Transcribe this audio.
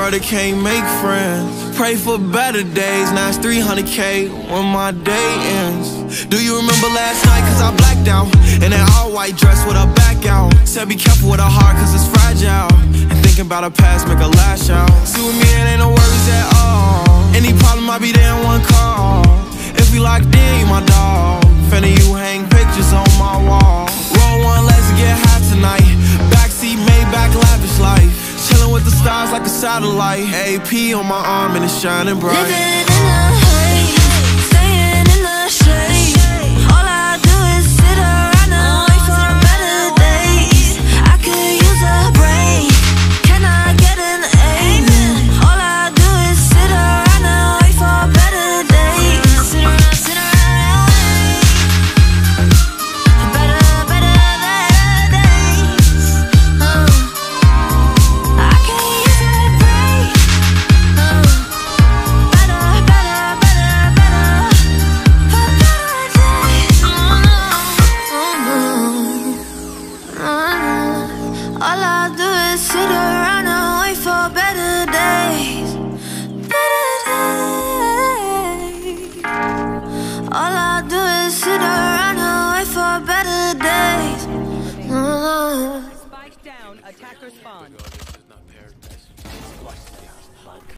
brother can't make friends. Pray for better days, now it's 300K when my day ends. Do you remember last night, cause I blacked out in that all-white dress with her back out. Said be careful with her heart cause it's fragile, and thinking about her past make her lash out. See with me it ain't no worries at all. Any problem I be there in one call. If we locked in, you my dog. Finna you hang pictures on my wall. Roll one, let's get high tonight. Backseat, Maybach, lavish life. Chillin' with the stars like a satellite. AP on my arm and it's shining bright. Living in the haze, staying in the shade. All I do is sit around and wait for better days. I could use a break, can I get an amen? All I do is sit around and wait for better days. Sit around and wait for better days. I can't use a break. Better all I do is sit around and wait for better days. Better days. All I do is sit